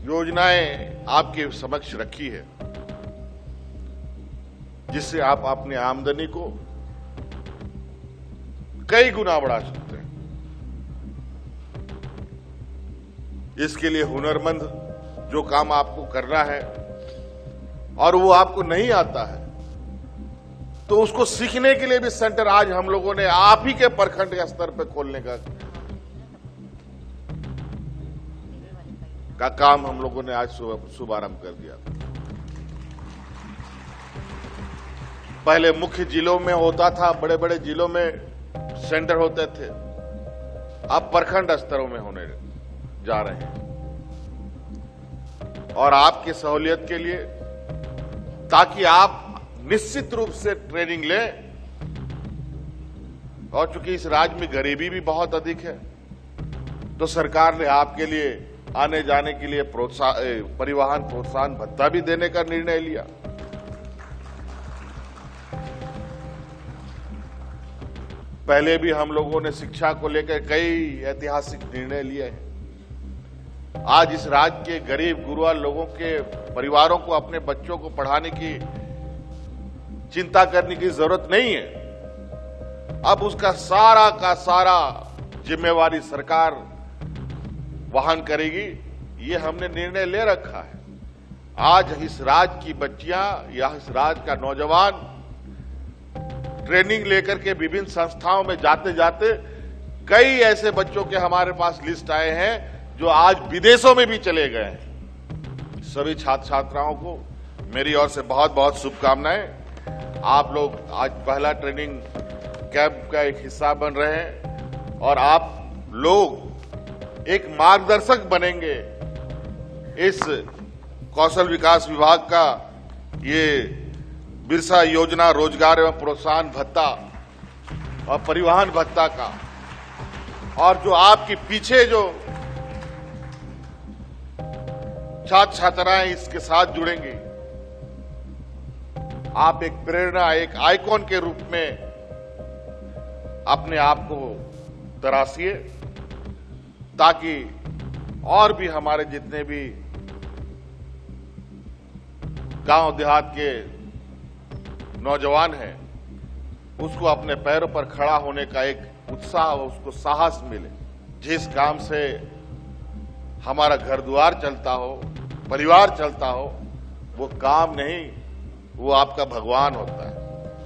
योजनाएं आपके समक्ष रखी है, जिससे आप अपनी आमदनी को कई गुना बढ़ा सकते हैं। इसके लिए हुनरमंद जो काम आपको करना है और वो आपको नहीं आता है, तो उसको सीखने के लिए भी सेंटर आज हम लोगों ने आप ही के प्रखंड के स्तर पर खोलने का काम हम लोगों ने आज शुभारंभ कर दिया। पहले मुख्य जिलों में होता था, बड़े बड़े जिलों में सेंटर होते थे, अब प्रखंड स्तरों में होने जा रहे हैं। और आपकी सहूलियत के लिए, ताकि आप निश्चित रूप से ट्रेनिंग लें, और चूंकि इस राज्य में गरीबी भी बहुत अधिक है, तो सरकार ने आपके लिए आने जाने के लिए परिवहन प्रोत्साहन भत्ता भी देने का निर्णय लिया। पहले भी हम लोगों ने शिक्षा को लेकर कई ऐतिहासिक निर्णय लिए हैं। आज इस राज्य के गरीब गुरुआ लोगों के परिवारों को अपने बच्चों को पढ़ाने की चिंता करने की जरूरत नहीं है। अब उसका सारा का सारा जिम्मेवारी सरकार वहन करेगी, ये हमने निर्णय ले रखा है। आज इस राज्य की बच्चियां या इस राज्य का नौजवान ट्रेनिंग लेकर के विभिन्न संस्थाओं में जाते जाते कई ऐसे बच्चों के हमारे पास लिस्ट आए हैं जो आज विदेशों में भी चले गए हैं। सभी छात्र छात्राओं को मेरी ओर से बहुत बहुत शुभकामनाएं। आप लोग आज पहला ट्रेनिंग कैंप का एक हिस्सा बन रहे हैं और आप लोग एक मार्गदर्शक बनेंगे इस कौशल विकास विभाग का ये बिरसा योजना, रोजगार एवं प्रोत्साहन भत्ता और परिवहन भत्ता का। और जो आपके पीछे जो छात्र छात्राएं इसके साथ जुड़ेंगी, आप एक प्रेरणा, एक आइकॉन के रूप में अपने आप को तराशिए, ताकि और भी हमारे जितने भी गांव देहात के नौजवान हैं, उसको अपने पैरों पर खड़ा होने का एक उत्साह, उसको साहस मिले। जिस काम से हमारा घर द्वार चलता हो, परिवार चलता हो, वो काम नहीं, वो आपका भगवान होता है।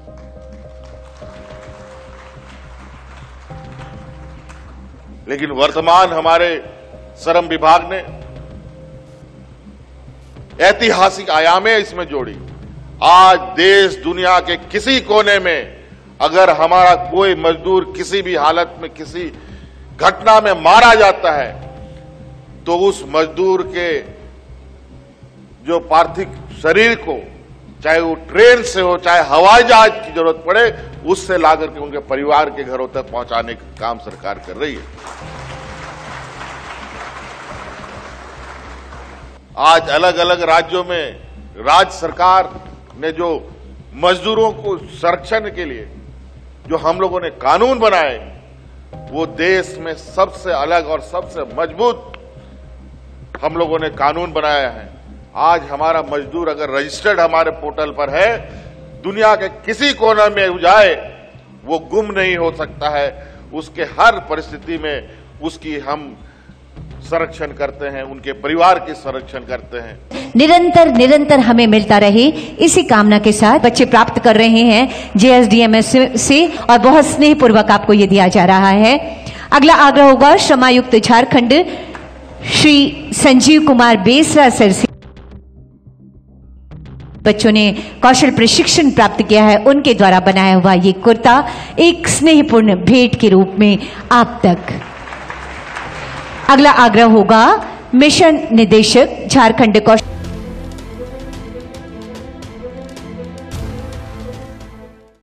लेकिन वर्तमान हमारे श्रम विभाग ने ऐतिहासिक आयामें इसमें जोड़ी। आज देश दुनिया के किसी कोने में अगर हमारा कोई मजदूर किसी भी हालत में किसी घटना में मारा जाता है, तो उस मजदूर के जो पार्थिव शरीर को, चाहे वो ट्रेन से हो चाहे हवाई जहाज की जरूरत पड़े, उससे लाकर के उनके परिवार के घरों तक पहुंचाने का काम सरकार कर रही है। आज अलग अलग राज्यों में राज्य सरकार ने जो मजदूरों को संरक्षण के लिए जो हम लोगों ने कानून बनाए, वो देश में सबसे अलग और सबसे मजबूत हम लोगों ने कानून बनाया है। आज हमारा मजदूर अगर रजिस्टर्ड हमारे पोर्टल पर है, दुनिया के किसी कोने में जाए, वो गुम नहीं हो सकता है। उसके हर परिस्थिति में उसकी हम संरक्षण करते हैं, उनके परिवार की संरक्षण करते हैं। निरंतर हमें मिलता रहे, इसी कामना के साथ बच्चे प्राप्त कर रहे हैं JSDMS से, और बहुत स्नेहपूर्वक आपको ये दिया जा रहा है। अगला आग्रह होगा श्रमायुक्त झारखंड श्री संजीव कुमार बेसरा सर से। बच्चों ने कौशल प्रशिक्षण प्राप्त किया है, उनके द्वारा बनाया हुआ ये कुर्ता एक स्नेहपूर्ण भेंट के रूप में आप तक। अगला आग्रह होगा मिशन निदेशक झारखंड कौशल